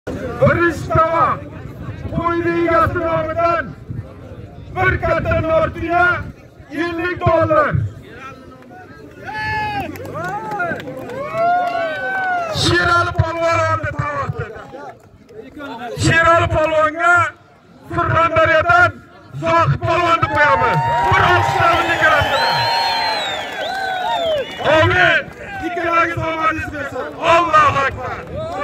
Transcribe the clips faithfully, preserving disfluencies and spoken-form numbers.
Birinchi tovoq qo'yni egasi nomidan bir katta nortuya ellik dollar. Sherali polvon oldi tovoqni. Sherali polvonga Surxondaryodan Zohid polvonni qo'yamiz. Bir olqishlarni ko'rasizlar. Amin. Ikkalaringiz omadingiz bersin. Allohu akbar.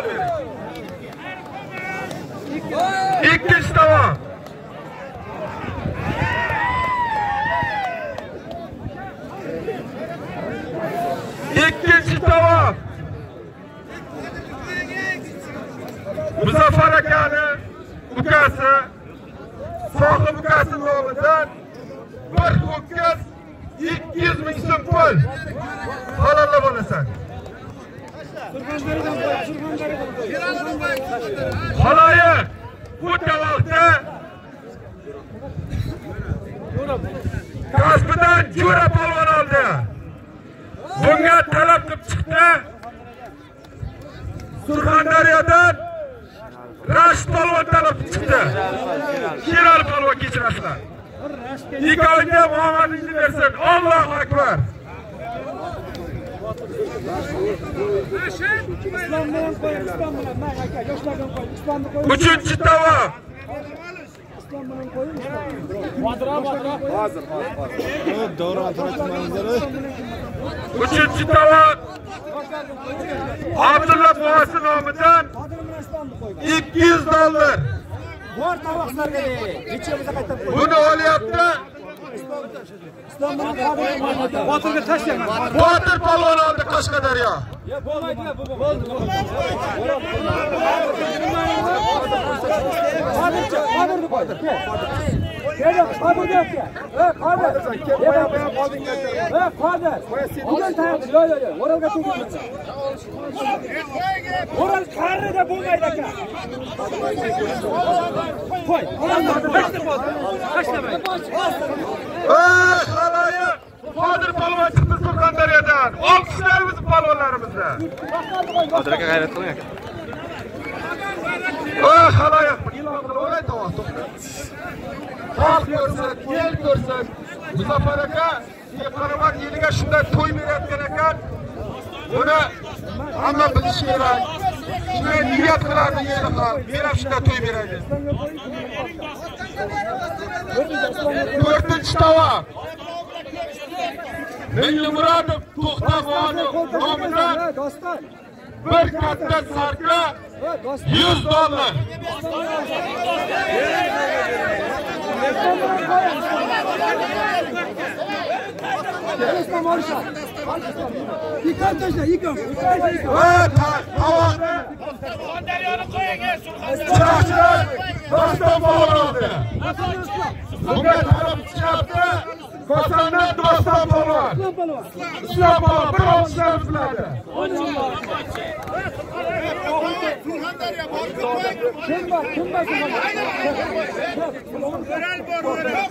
İkinci tovoq. İkinci tovoq. Muzaffar akani ukasi, sohib ukasi nomidan bir ho'kiz ikki yuz ming so'm pul. Halollab olasan. Haloyiq bu tovoqda kasbidan Jo'ra polvon oldi. Bunga talab qilib chiqdi. Surxondaryodan Rashid polvon talab chiqdi. Sherali polvon kechirasizlar. Ikkovingga omadingizni bersin. Allohu akbar. Uchinchi tovoq. Uchinchi tovoq. Abdulla bobosi nomidan ikki yuz dollar. Bor tovoqlarga nechamiz qaytib qo'y. Buni olyapti. Botirga tashlayman. Botir polvon oldi Qashqadaryo. Ya bo'lmaydi, bu bo'ldi. Qodircha, Qodirni qo'ydi. Kel, Qodirga aka. Ey Qodir. Qo'ya qo'ya Qodirga aka. Ey Qodir. Bugun tayyor. Yo yo yo, Oralga to'g'ri. Oral qarrida bo'lmaydi aka. Qo'y. Tashlama. Ey haloyiq. Qodir polvon chiqdi Surxondaryodan. Olqishlarimiz polvonlarimizga. Qodir aka g'ayrat qiling aka. Ey haloyiq. Ilohim o'lay tovoq to'xta. Xalq ko'rsin, el ko'rsin. Muzaffar aka, Qarabog' yiliga shunday to'y berayotgan ekan. Buni hamma bilishi kerak. Shunday niyat qiladi yeli xalq. Men ham shunday to'y beraylik. To'rtinchi tovoq. Mingmurodov To'xtag'onov nomidan bir katta sarka yuz dollar. Chiroqchilar Doston polvon oldi. Bunga talab chiqyapti. Ko'sandan Doston polvon. Islom polvon bir olqishlar biladi. Kim bor, kim bor? O'ral bor, o'ral.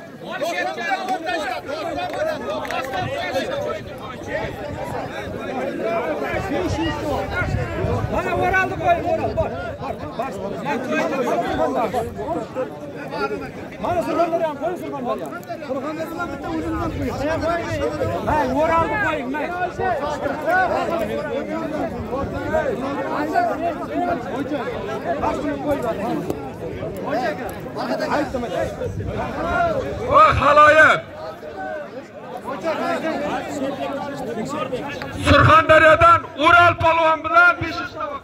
Mana Oralni qo'y, Oral bor. Mana Surxondaryo ham qo'y, Surxondaryo. Surxondaryodan bitta o'zimizdan qo'ying. Ha, Oralni qo'ying, mayli. Voy haloyiq. Surxondaryodan O'ral polvon bilan beshinchi tovoq.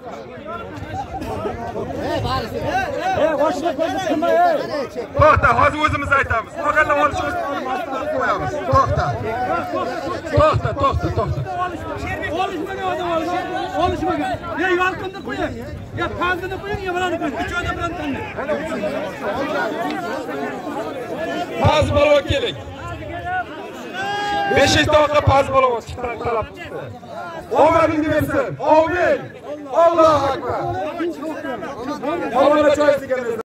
Ey, boshqa qo'yib turma, ey. To'xta, hozir o'zimiz aytamiz. Qolganlar olishimiz qo'yamiz. To'xta. To'xta, to'xta, to'xta. Olishmagan odam olishmagan. Ya yolqinni qo'ying. Ya pandini qo'ying, ya bularni qo'ying. Uch odam bilan tanlang. Paz polvon keling. beshinchi tovoqqa Paz polvon chiqdi, talab chiqdi. Omadingizni bersin. Amin. Allohu akbar. Polvonga choy ichganlar.